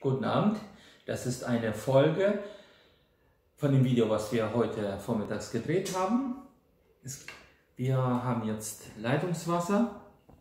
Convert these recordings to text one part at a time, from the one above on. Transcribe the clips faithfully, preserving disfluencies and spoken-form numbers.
Guten Abend, das ist eine Folge von dem Video, was wir heute vormittags gedreht haben. Wir haben jetzt Leitungswasser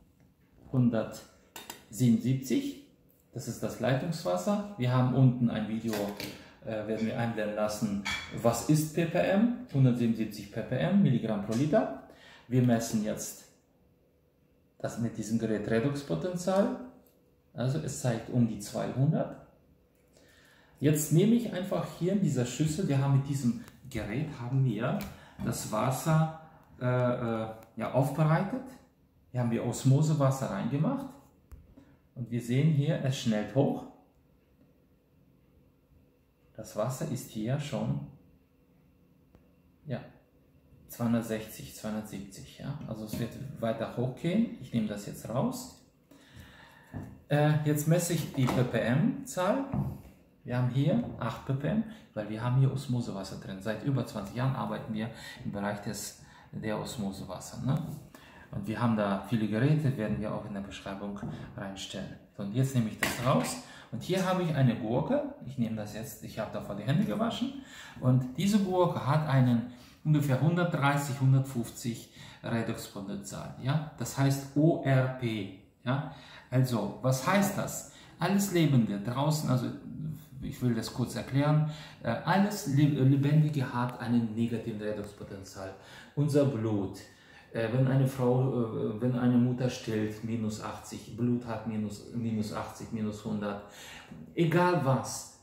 hundertsiebenundsiebzig, das ist das Leitungswasser. Wir haben unten ein Video, äh, werden wir einblenden lassen, was ist ppm, hundertsiebenundsiebzig ppm, Milligramm pro Liter. Wir messen jetzt das mit diesem Gerät Redoxpotential, also es zeigt um die zweihundert. Jetzt nehme ich einfach hier in dieser Schüssel, wir haben mit diesem Gerät haben wir das Wasser äh, äh, ja, aufbereitet. Hier haben wir Osmosewasser reingemacht und wir sehen hier, es schnellt hoch. Das Wasser ist hier schon ja, zweihundertsechzig, zweihundertsiebzig. Ja? Also es wird weiter hochgehen. Ich nehme das jetzt raus. Äh, jetzt messe ich die ppm-Zahl. Wir haben hier acht ppm, weil wir haben hier Osmosewasser drin. Seit über zwanzig Jahren arbeiten wir im Bereich des, der Osmosewasser. Ne? Und wir haben da viele Geräte, werden wir auch in der Beschreibung reinstellen. So, und jetzt nehme ich das raus. Und hier habe ich eine Gurke. Ich nehme das jetzt, ich habe davor die Hände gewaschen. Und diese Gurke hat einen ungefähr hundertdreißig, hundertfünfzig Redoxpotential. Ja? Das heißt O R P. Ja? Also, was heißt das? Alles Lebende draußen, also ich will das kurz erklären, alles Lebendige hat einen negativen Redoxpotential. Unser Blut, wenn eine Frau, wenn eine Mutter stillt, minus achtzig, Blut hat minus, minus achtzig, minus hundert, egal was,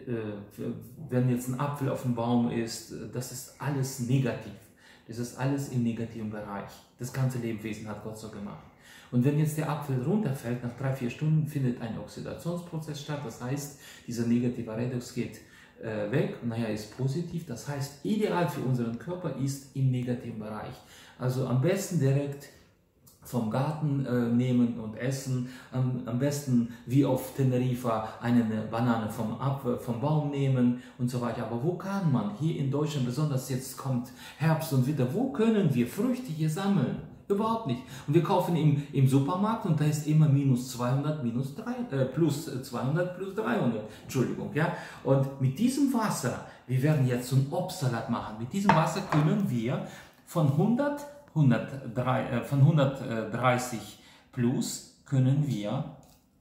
wenn jetzt ein Apfel auf dem Baum ist, das ist alles negativ. Das ist alles im negativen Bereich. Das ganze Lebewesen hat Gott so gemacht. Und wenn jetzt der Apfel runterfällt, nach drei, vier Stunden findet ein Oxidationsprozess statt. Das heißt, dieser negative Redox geht äh, weg und nachher ist positiv. Das heißt, ideal für unseren Körper ist im negativen Bereich. Also am besten direkt vom Garten äh, nehmen und essen. Am, am besten wie auf Teneriffa eine Banane vom, Apfel, vom Baum nehmen und so weiter. Aber wo kann man hier in Deutschland, besonders jetzt kommt Herbst und Winter, wo können wir Früchte hier sammeln? Überhaupt nicht. Und wir kaufen im, im Supermarkt und da ist immer minus zweihundert, minus drei, äh, plus zweihundert, plus dreihundert. Entschuldigung, ja. Und mit diesem Wasser, wir werden jetzt so einen Obstsalat machen. Mit diesem Wasser können wir von hundert, hundertdrei, äh, von hundertdreißig plus können wir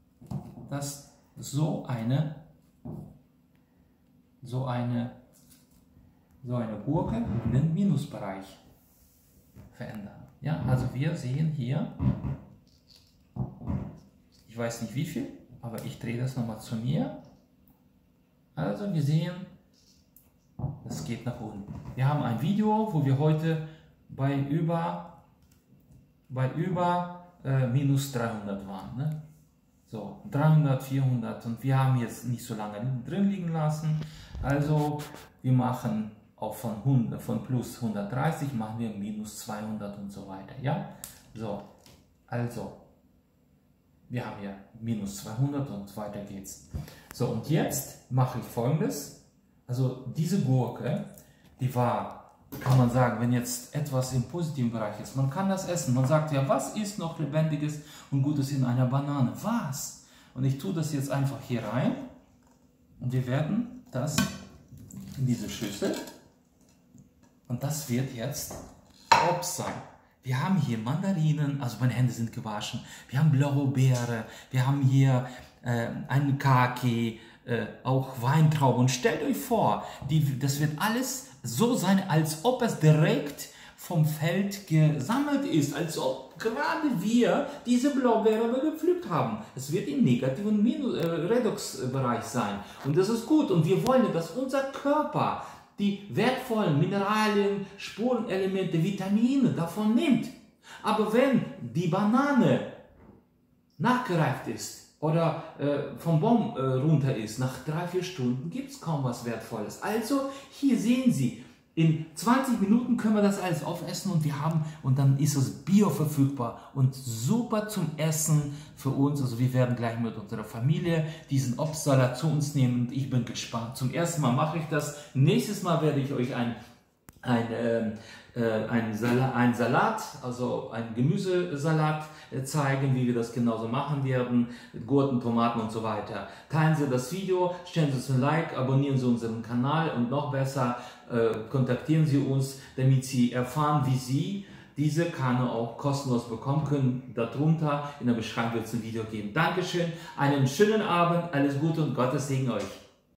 das so eine, so eine, so eine Gurke in den Minusbereich verändern. Ja, also wir sehen hier, ich weiß nicht wie viel, aber ich drehe das nochmal zu mir. Also wir sehen, es geht nach unten. Wir haben ein Video, wo wir heute bei über, bei über äh, minus dreihundert waren. Ne? So, dreihundert, vierhundert und wir haben jetzt nicht so lange drin liegen lassen. Also wir machen auch von, hundert, von plus hundertdreißig machen wir minus zweihundert und so weiter. Ja? So, also, wir haben hier minus zweihundert und weiter geht's. So, und jetzt mache ich Folgendes. Also, diese Gurke, die war, kann man sagen, wenn jetzt etwas im positiven Bereich ist, man kann das essen. Man sagt ja, was ist noch Lebendiges und Gutes in einer Banane? Was? Und ich tue das jetzt einfach hier rein und wir werden das in diese Schüssel. Und das wird jetzt Obst sein. Wir haben hier Mandarinen, also meine Hände sind gewaschen. Wir haben blaue Beere, wir haben hier äh, einen Kaki, äh, auch Weintrauben. Und stellt euch vor, die, das wird alles so sein, als ob es direkt vom Feld gesammelt ist. Als ob gerade wir diese Blaubeere gepflückt haben. Es wird im negativen Minus, äh, Redox-Bereich sein. Und das ist gut. Und wir wollen, dass unser Körper die wertvollen Mineralien, Spurenelemente, Vitamine davon nimmt. Aber wenn die Banane nachgereift ist oder äh, vom Baum äh, runter ist, nach drei, vier Stunden gibt es kaum was Wertvolles. Also hier sehen Sie, in zwanzig Minuten können wir das alles aufessen und wir haben, und dann ist es bioverfügbar und super zum Essen für uns. Also wir werden gleich mit unserer Familie diesen Obstsalat zu uns nehmen und ich bin gespannt. Zum ersten Mal mache ich das. Nächstes Mal werde ich euch ein ein, äh, ein, Salat, ein Salat, also ein Gemüsesalat äh, zeigen, wie wir das genauso machen werden, mit Gurken, Tomaten und so weiter. Teilen Sie das Video, stellen Sie uns ein Like, abonnieren Sie unseren Kanal und noch besser äh, kontaktieren Sie uns, damit Sie erfahren, wie Sie diese Kanne auch kostenlos bekommen können. Darunter in der Beschreibung wird es ein Video geben. Dankeschön, einen schönen Abend, alles Gute und Gottes Segen euch.